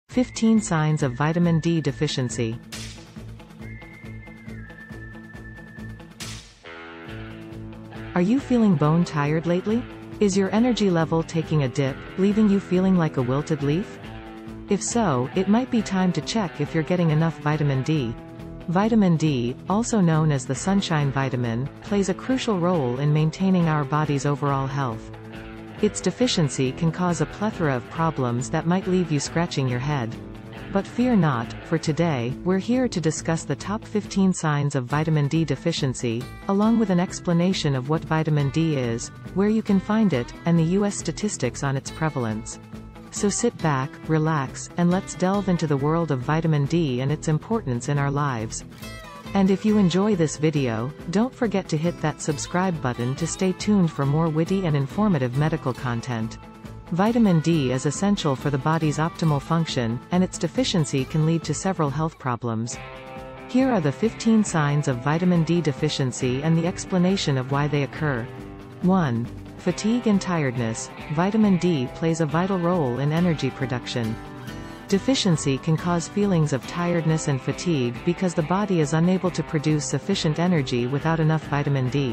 15 signs of vitamin D deficiency. Are you feeling bone tired lately? Is your energy level taking a dip, leaving you feeling like a wilted leaf? If so, it might be time to check if you're getting enough vitamin D. Vitamin D, also known as the sunshine vitamin, plays a crucial role in maintaining our body's overall health. Its deficiency can cause a plethora of problems that might leave you scratching your head. But fear not, for today, we're here to discuss the top 15 signs of vitamin D deficiency, along with an explanation of what vitamin D is, where you can find it, and the US statistics on its prevalence. So sit back, relax, and let's delve into the world of vitamin D and its importance in our lives. And if you enjoy this video, don't forget to hit that subscribe button to stay tuned for more witty and informative medical content. Vitamin D is essential for the body's optimal function, and its deficiency can lead to several health problems. Here are the 15 signs of vitamin D deficiency and the explanation of why they occur. 1. Fatigue and tiredness. Vitamin D plays a vital role in energy production. Deficiency can cause feelings of tiredness and fatigue because the body is unable to produce sufficient energy without enough vitamin D.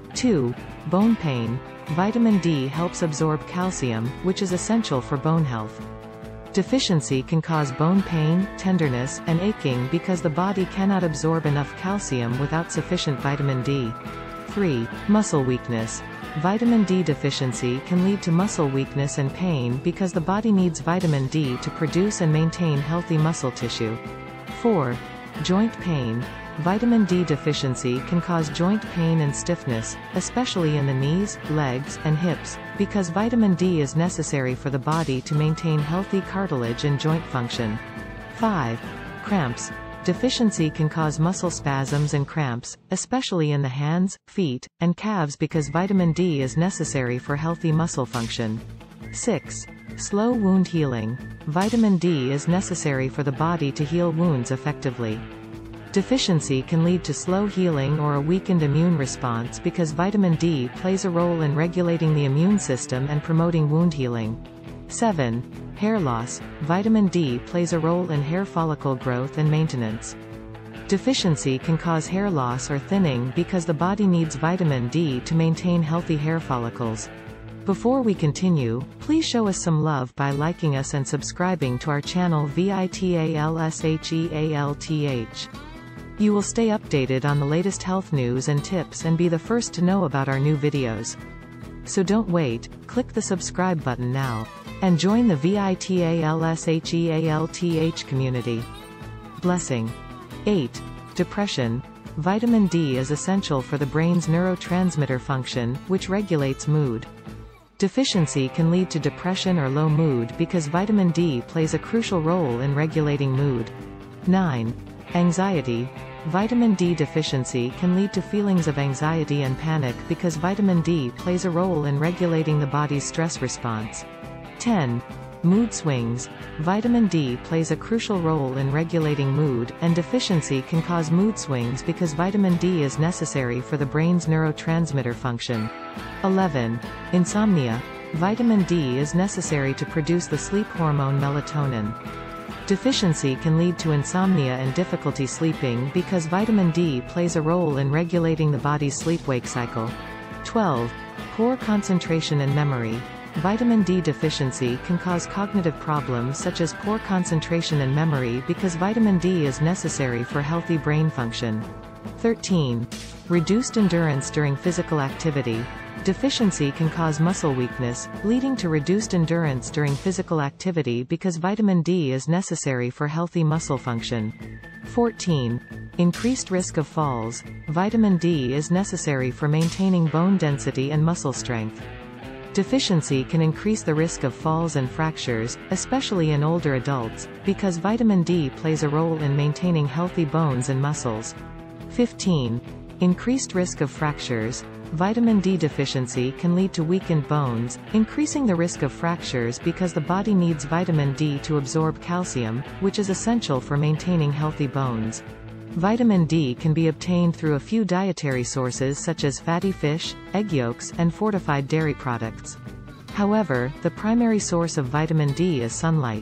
2. Bone pain. Vitamin D helps absorb calcium, which is essential for bone health. Deficiency can cause bone pain, tenderness, and aching because the body cannot absorb enough calcium without sufficient vitamin D. 3. Muscle weakness. Vitamin D deficiency can lead to muscle weakness and pain because the body needs vitamin D to produce and maintain healthy muscle tissue. 4. Joint pain. Vitamin D deficiency can cause joint pain and stiffness, especially in the knees, legs, and hips, because vitamin D is necessary for the body to maintain healthy cartilage and joint function. 5. Cramps. Deficiency can cause muscle spasms and cramps, especially in the hands, feet, and calves because vitamin D is necessary for healthy muscle function. 6. Slow wound healing. Vitamin D is necessary for the body to heal wounds effectively. Deficiency can lead to slow healing or a weakened immune response because vitamin D plays a role in regulating the immune system and promoting wound healing. 7. Hair loss. Vitamin D plays a role in hair follicle growth and maintenance. Deficiency can cause hair loss or thinning because the body needs vitamin D to maintain healthy hair follicles. Before we continue, please show us some love by liking us and subscribing to our channel VITALSHEALTH. You will stay updated on the latest health news and tips and be the first to know about our new videos. So don't wait, click the subscribe button now. And join the VITALSHEALTH community. Blessing. 8. Depression. Vitamin D is essential for the brain's neurotransmitter function, which regulates mood. Deficiency can lead to depression or low mood because vitamin D plays a crucial role in regulating mood. 9. Anxiety. Vitamin D deficiency can lead to feelings of anxiety and panic because vitamin D plays a role in regulating the body's stress response. 10. Mood swings. Vitamin D plays a crucial role in regulating mood, and deficiency can cause mood swings because vitamin D is necessary for the brain's neurotransmitter function. 11. Insomnia. Vitamin D is necessary to produce the sleep hormone melatonin. Deficiency can lead to insomnia and difficulty sleeping because vitamin D plays a role in regulating the body's sleep-wake cycle. 12. Poor concentration and memory. Vitamin D deficiency can cause cognitive problems such as poor concentration and memory because vitamin D is necessary for healthy brain function. 13. Reduced endurance during physical activity. Deficiency can cause muscle weakness, leading to reduced endurance during physical activity because vitamin D is necessary for healthy muscle function. 14. Increased risk of falls. Vitamin D is necessary for maintaining bone density and muscle strength. Deficiency can increase the risk of falls and fractures, especially in older adults, because vitamin D plays a role in maintaining healthy bones and muscles. 15. Increased risk of fractures. Vitamin D deficiency can lead to weakened bones, increasing the risk of fractures because the body needs vitamin D to absorb calcium, which is essential for maintaining healthy bones. Vitamin D can be obtained through a few dietary sources such as fatty fish, egg yolks, and fortified dairy products. However, the primary source of vitamin D is sunlight.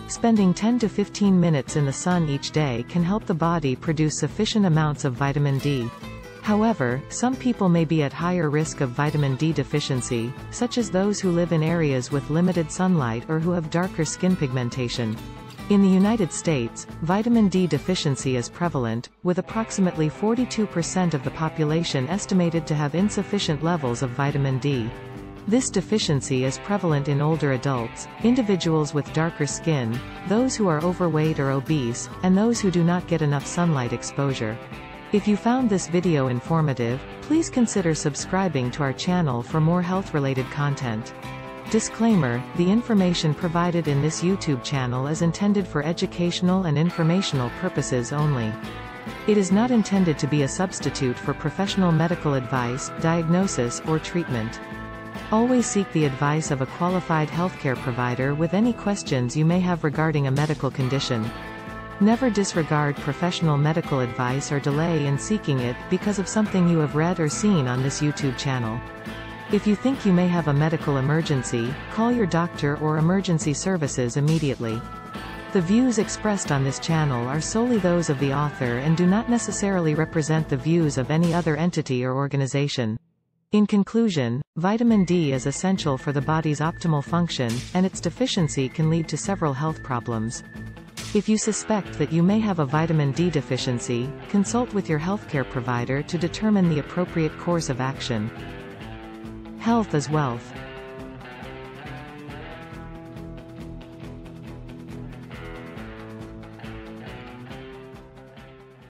Spending 10 to 15 minutes in the sun each day can help the body produce sufficient amounts of vitamin D. However, some people may be at higher risk of vitamin D deficiency, such as those who live in areas with limited sunlight or who have darker skin pigmentation. In the United States, vitamin D deficiency is prevalent, with approximately 42% of the population estimated to have insufficient levels of vitamin D. This deficiency is prevalent in older adults, individuals with darker skin, those who are overweight or obese, and those who do not get enough sunlight exposure. If you found this video informative, please consider subscribing to our channel for more health-related content. Disclaimer: the information provided in this YouTube channel is intended for educational and informational purposes only. It is not intended to be a substitute for professional medical advice, diagnosis, or treatment. Always seek the advice of a qualified healthcare provider with any questions you may have regarding a medical condition. Never disregard professional medical advice or delay in seeking it because of something you have read or seen on this YouTube channel. If you think you may have a medical emergency, call your doctor or emergency services immediately. The views expressed on this channel are solely those of the author and do not necessarily represent the views of any other entity or organization. In conclusion, vitamin D is essential for the body's optimal function, and its deficiency can lead to several health problems. If you suspect that you may have a vitamin D deficiency, consult with your healthcare provider to determine the appropriate course of action. Health is wealth.